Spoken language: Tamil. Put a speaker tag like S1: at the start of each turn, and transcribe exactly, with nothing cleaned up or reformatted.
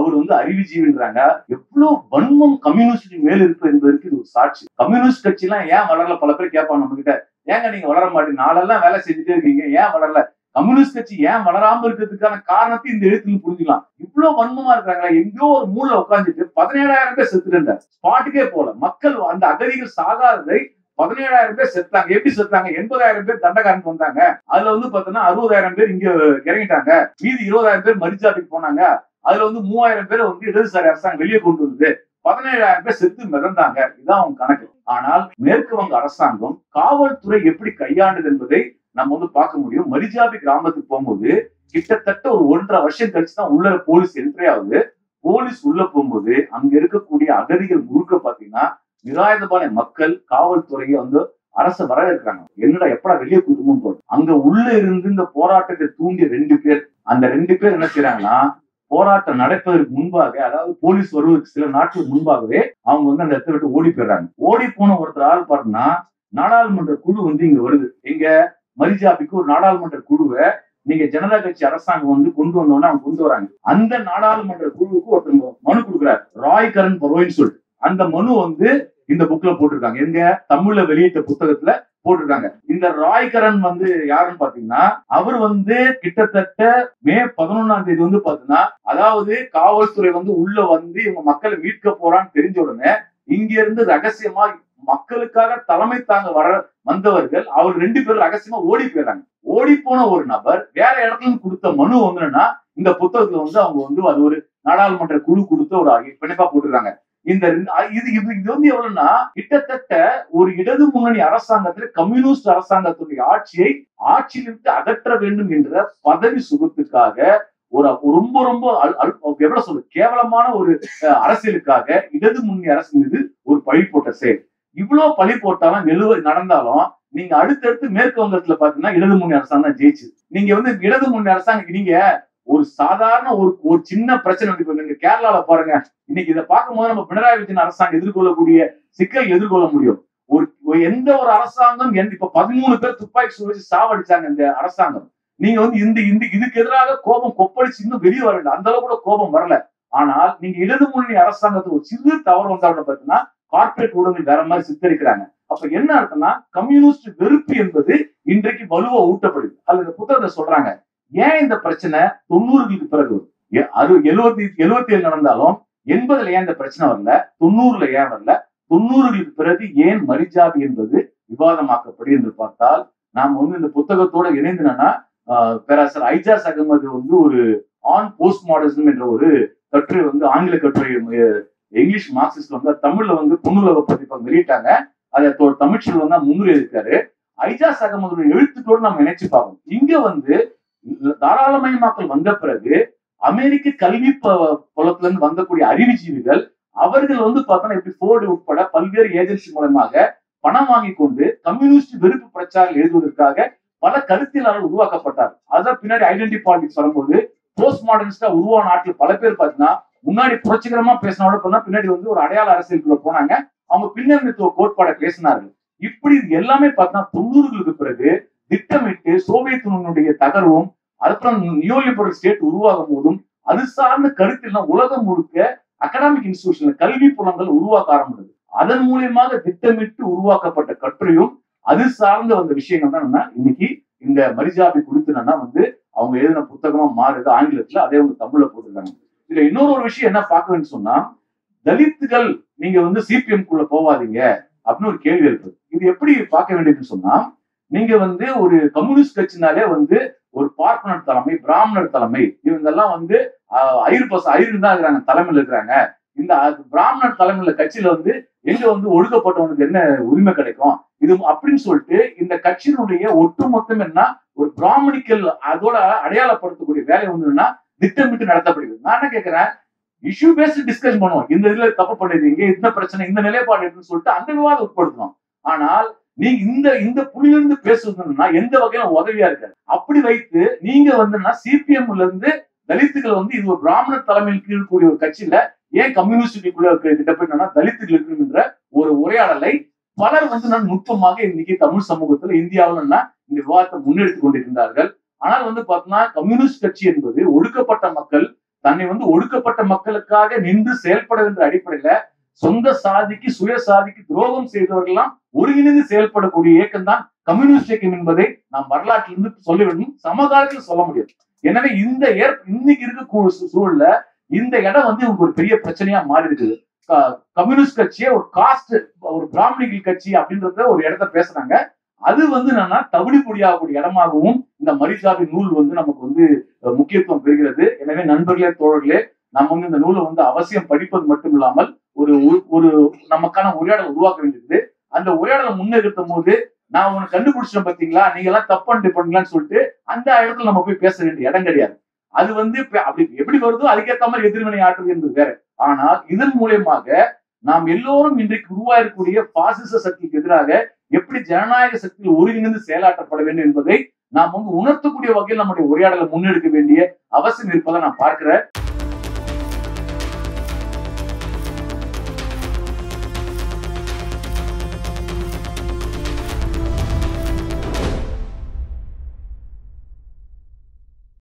S1: அவர் வந்து அறிவுஜீவின்றாங்க. எவ்வளவு வன்மம் கம்யூனிஸ்ட் மேல் இருக்கு என்பதற்கு இது ஒரு சாட்சி. கம்யூனிஸ்ட் கட்சி எல்லாம் ஏன் வளரல? பல பேர் கேட்பாங்க நம்ம கிட்ட, ஏங்க நீங்க வளர மாட்டீங்க, நாளெல்லாம் வேலை செஞ்சுட்டே இருக்கீங்க, ஏன் வளரல? கம்யூனிஸ்ட் கட்சி ஏன் வளராம இருக்கிறதுக்கான காரணத்தை இந்த எழுத்துல புரிஞ்சுக்கலாம். இவ்வளவு வன்மமா இருக்காங்களா? எங்கேயோ ஒரு மூல உட்காந்துட்டு பதினேழாயிரம் பேர் செத்துட்டு ஸ்பாட்டுக்கே போல. மக்கள் அந்த அகதிகள் சாகாததை பதினேழாயிரம் பேர் செத்தாங்க. எப்படி செத்தாங்க? எண்பதாயிரம் பேர் தண்டகாரனுக்கு வந்தாங்க. அதுல வந்து பாத்தீங்கன்னா அறுபதாயிரம் பேர் இங்க இறங்கிட்டாங்க. மீதி இருபதாயிரம் பேர் மரிஜாபிக்கு போனாங்க. அதுல வந்து மூவாயிரம் பேர் வந்து இடதுசாரி அரசாங்கம் வெளியே கொண்டு வந்தது. பதினேழாயிரம் பேர் செத்து மிதந்தாங்க. இதுதான் அவங்க கணக்கு. ஆனால் மேற்கு வங்க அரசாங்கம் காவல்துறை எப்படி கையாண்டது என்பதை நம்ம வந்து பார்க்க முடியும். மரிஜாபி கிராமத்துக்கு போகும்போது கிட்டத்தட்ட ஒரு ஒன்றரை வருஷம் கழிச்சுதான் உள்ள போலீஸ் என்ட்ரி ஆகுது. போலீஸ் உள்ள போகும்போது அங்க இருக்கக்கூடிய அகதிகள் முழுக்க பாத்தீங்கன்னா நிராயுதபான மக்கள் காவல்துறையை வந்து அரசு வரவேற்கிறாங்க. என்னடா எப்படா வெளியே கூட்டமும் போது அங்க உள்ள இருந்து இந்த போராட்டத்தை தூண்டிய ரெண்டு பேர், அந்த ரெண்டு பேர் என்ன செய்யறாங்கன்னா, போராட்டம் நடப்பதற்கு முன்பாக, அதாவது போலீஸ் வருவதற்கு சில நாட்களுக்கு முன்பாகவே அவங்க வந்து அந்த இடத்தை விட்டு ஓடி போயிடுறாங்க. ஓடி போன ஒருத்தர் ஆள் பாருன்னா, நாடாளுமன்ற குழு வந்து இங்க வருது. எங்க மரிஜாபிக்கு ஒரு நாடாளுமன்ற குழுவை நீங்க ஜனதா கட்சி அரசாங்கம் வந்து கொண்டு வந்தோன்னு அவங்க கொண்டு வராங்க. அந்த நாடாளுமன்ற குழுவுக்கு ஒருத்தர் மனு கொடுக்குறாரு, ராய் கரண் பரோயின்னு சொல்லிட்டு. அந்த மனு வந்து இந்த புக்ல போட்டிருக்காங்க. எங்க தமிழ்ல வெளியிட்ட புத்தகத்துல போட்டிருக்காங்க. இந்த ராய்கரன் வந்து யாருன்னு பாத்தீங்கன்னா, அவர் வந்து கிட்டத்தட்ட மே பதினொன்னாம் தேதி வந்து பாத்தீங்கன்னா, அதாவது காவல்துறை வந்து உள்ள வந்து இவங்க மக்களை மீட்க போறான்னு தெரிஞ்ச உடனே இங்க இருந்து ரகசியமா மக்களுக்காக தலைமை தாங்க வர வந்தவர்கள் அவர் ரெண்டு பேரும் ரகசியமா ஓடி போயிடுறாங்க. ஓடி போன ஒரு நபர் வேற இடத்துல கொடுத்த மனு வந்துன்னா இந்த புத்தகத்துல வந்து அவங்க வந்து அது ஒரு நாடாளுமன்ற குழு கொடுத்து ஒரு பிணைப்பா போட்டுருக்காங்க. இந்த இது இது இது வந்து எவ்வளவுன்னா, கிட்டத்தட்ட ஒரு இடது முன்னணி அரசாங்கத்துல கம்யூனிஸ்ட் அரசாங்கத்துடைய ஆட்சியை ஆட்சியிலிருந்து அகற்ற வேண்டும் என்ற பதவி சுகத்துக்காக ஒரு ரொம்ப ரொம்ப எவ்வளவு சொல்றது கேவலமான ஒரு அரசியலுக்காக இடது முன்னணி அரசு மீது ஒரு பழி போட்ட செயல். இவ்வளவு பழி போட்டாலும் நிலுவை நடந்தாலும் நீங்க அடுத்தடுத்து மேற்கு வங்கத்துல பாத்தீங்கன்னா இடது முன்னணி அரசாங்கம் தான் ஜெயிச்சு. நீங்க வந்து இடது முன்னணி அரசாங்கம் நீங்க ஒரு சாதாரண ஒரு ஒரு சின்ன பிரச்சனை நீங்க கேரளால பாருங்க. இன்னைக்கு இதை பார்க்கும்போது நம்ம பினராயி விஜயன் அரசாங்கம் எதிர்கொள்ளக்கூடிய சிக்கல் எதிர்கொள்ள முடியும். ஒரு எந்த ஒரு அரசாங்கம் இப்ப பதிமூணு பேர் துப்பாக்கி சூடு வச்சு சாவடிச்சாங்க இந்த அரசாங்கம். நீங்க வந்து இந்த இந்த இதுக்கு எதிராக கோபம் கொப்பளிச்சு இன்னும் வெளியே வரல, அந்த அளவு கூட கோபம் வரல. ஆனால் நீங்க இடது முன்னணி அரசாங்கத்துக்கு ஒரு சிறு தவறு வந்தாலும் பாத்தீங்கன்னா கார்பரேட் ஊடகங்கள் வேற மாதிரி சித்தரிக்கிறாங்க. அப்ப என்ன அர்த்தம்னா, கம்யூனிஸ்ட் வெறுப்பு என்பது இன்றைக்கு வலுவா ஊட்டப்படுது. அல்லது புத்தகத்தை சொல்றாங்க, ஏன் இந்த பிரச்சனை தொண்ணூறுகளுக்கு பிறகு எழுபத்தி எழுபத்தி ஏழு நடந்தாலும் எண்பதுல ஏன் இந்த பிரச்சனை வரல, தொண்ணூறுல ஏன் வரல, தொண்ணூறுகளுக்கு பிறகு ஏன் மரிஜாபி என்பது விவாதமாக்கப்படும் என்று பார்த்தால், நாம வந்து இந்த புத்தகத்தோட இணைந்தனா பேராசர் ஐஜாஸ் அகமது வந்து ஒரு ஆன் போஸ்ட் மாடர்னிசம் என்ற ஒரு கட்டுரை வந்து ஆங்கில கட்டுரை இங்கிலீஷ் மார்க்சிஸ்ட்ல வந்து தமிழ்ல வந்து பொண்ணுலக பதிப்பகம் வெளியிட்டாங்க. அதை தமிழ்ச்சியில் வந்து முன்னுரை இருக்காரு. ஐஜாஸ் அகமது எழுத்துக்களோடு நம்ம நினைச்சு பார்க்கணும். இங்க வந்து தாராளமயமாக்கல் வந்த பிறகு அமெரிக்க கல்வி புலத்துல இருந்து வந்தக்கூடிய அறிவுஜீவிகள் அவர்கள் வந்து பார்த்தோன்னா இப்படி போர்டு உட்பட பல்வேறு ஏஜென்சி மூலமாக பணம் வாங்கி கொண்டு கம்யூனிஸ்ட் வெறுப்பு பிரச்சாரம் எழுதுவதற்காக பல கருத்தியலாளர்கள் உருவாக்கப்பட்டார். அதான் பின்னாடி ஐடென்டி பாலிடிக்ஸ் வரும்போது போஸ்ட் மாடர்னிஸ்டா உருவான நாட்டில் பல பேர் பார்த்தீங்கன்னா முன்னாடி புரட்சிகரமா பேசினோட பின்னாடி வந்து ஒரு அடையாள அரசியலுக்குள்ள போனாங்க. அவங்க பின்னணித்துவ கோட்பாடை பேசினார்கள். இப்படி இது எல்லாமே பார்த்தீங்கன்னா தொண்ணூறுகளுக்கு பிறகு திட்டமிட்டு சோவியத் யூனியனுடைய தகர்வும் அதுக்கப்புறம் நியோலிபரல் ஸ்டேட் உருவாகும் போதும் அது சார்ந்த கருத்தில் உலகம் முழுக்க அகாடமிக் இன்ஸ்டிடியூஷன்ல கல்வி புலங்கள் உருவாக்க ஆரம்பிச்சது. அதன் மூலியமாக திட்டமிட்டு உருவாக்கப்பட்ட கட்டுரையும் அது சார்ந்த வந்த விஷயங்கள் தான் இன்னைக்கு இந்த மரிஜாபி குறித்துனா வந்து அவங்க எழுதின புத்தகமா மாறுது ஆங்கிலத்துல, அதே அவங்க தமிழ்ல போட்டிருக்காங்க. இதுல இன்னொரு ஒரு விஷயம் என்ன பார்க்க வேண்டும் சொன்னா, தலித்துகள் நீங்க வந்து சிபிஎம் குள்ள போவாதீங்க அப்படின்னு ஒரு கேள்வி இருக்குது. இது எப்படி பார்க்க வேண்டியதுன்னு சொன்னா, நீங்க வந்து ஒரு கம்யூனிஸ்ட் கட்சினாலே வந்து ஒரு பார்ப்பனர் தலைமை, பிராமணர் தலைமை, இவங்கெல்லாம் வந்து ஐயர் பச ஐயர் தான் இருக்கிறாங்க, தலைமையில இருக்கிறாங்க. இந்த பிராமணர் தலைமையில கட்சியில வந்து எங்க வந்து ஒடுக்கப்பட்டவனுக்கு என்ன உரிமை கிடைக்கும் இது அப்படின்னு சொல்லிட்டு இந்த கட்சியினுடைய ஒட்டுமொத்தம் என்ன ஒரு பிராமணிக்கல் அதோட அடையாளப்படுத்தக்கூடிய வேலை ஒண்ணுன்னா திட்டமிட்டு நடத்தப்படுகிறது. நான் என்ன கேட்கிறேன், இஷ்யூ பேஸ்ட் டிஸ்கஸ் பண்ணுவோம். இந்த இதுல தப்பு பண்ணிருக்கீங்க, இந்த பிரச்சனை, இந்த நிலைப்பாடு இருக்குன்னு சொல்லிட்டு அந்த விவாதம் உட்படுத்தணும். ஆனால் நீங்க இந்த இந்த புள்ளிலிருந்து பேசுறதுன்னா எந்த வகையில உதவியா இருக்காது. அப்படி வைத்து நீங்க வந்து சிபிஎம்ல இருந்து தலித்துகள் வந்து இது ஒரு பிராமண தலைமையில் கீழக்கூடிய ஒரு கட்சியில ஏன் கம்யூனிஸ்டுக்குள்ள கிட்ட போயிட்டோம்னா தலித்துகள் இருக்கணும் என்ற ஒரு உரையாடலை பலர் வந்து நான் நுட்பமாக இன்னைக்கு தமிழ் சமூகத்துல இந்தியாவில் இந்த விவாதத்தை முன்னெடுத்துக் கொண்டிருக்கின்றார்கள். ஆனால் வந்து பாத்தீங்கன்னா கம்யூனிஸ்ட் கட்சி என்பது ஒடுக்கப்பட்ட மக்கள் தன்னை வந்து ஒடுக்கப்பட்ட மக்களுக்காக நின்று செயல்பட என்ற அடிப்படையில சொந்த சாதிக்கு சுய சாதிக்கு துரோகம் செய்தவர்கள்லாம் ஒருங்கிணைந்து செயல்படக்கூடிய இயக்கம் தான் கம்யூனிஸ்ட் இயக்கம் என்பதை நாம் வரலாற்றிலிருந்து சொல்ல வேண்டும், சமகாலத்தில் சொல்ல முடியாது. எனவே இந்த ஏற் இன்னைக்கு இருக்க சூழல்ல இந்த இடம் வந்து ஒரு பெரிய பிரச்சனையா மாறி இருக்குது. கம்யூனிஸ்ட் கட்சியை ஒரு காஸ்ட் ஒரு பிராமணிகள் கட்சி அப்படின்றத ஒரு இடத்த பேசுறாங்க. அது வந்து என்னன்னா தவிடு பொடியாகக்கூடிய இடமாகவும் இந்த மரிசாவி நூல் வந்து நமக்கு வந்து முக்கியத்துவம் பெறுகிறது. எனவே நண்பர்களே தோழர்களே, நம்ம வந்து இந்த நூலை வந்து அவசியம் படிப்பது மட்டும் இல்லாமல் ஒரு ஒரு நமக்கான உரையாடல் உருவாக்க வேண்டியது. அந்த உரையாடலை முன்னெடுத்தும் போது நான் உனக்கு கண்டுபிடிச்சேன் பார்த்தீங்களா, நீங்க எல்லாம் தப்பு பண்ணலான்னு சொல்லிட்டு அந்த இடத்துல நம்ம போய் பேச வேண்டிய இடம் கிடையாது. அது வந்து அப்படி எப்படி வருதோ அதுக்கேற்ற மாதிரி எதிர்வினை ஆற்றுவது என்பது வேற. ஆனால் இதன் மூலியமாக நாம் எல்லோரும் இன்றைக்கு உருவாஇருக்கக்கூடிய பாசிச சக்திக்கு எதிராக எப்படி ஜனநாயக சக்தியில் ஒருங்கிணைந்து செயலாற்றப்பட வேண்டும் என்பதை நாம் வந்து உணர்த்தக்கூடிய வகையில் நம்முடைய உரையாடலை முன்னெடுக்க வேண்டிய அவசியம் இருப்பதை நான் பார்க்கிறேன்.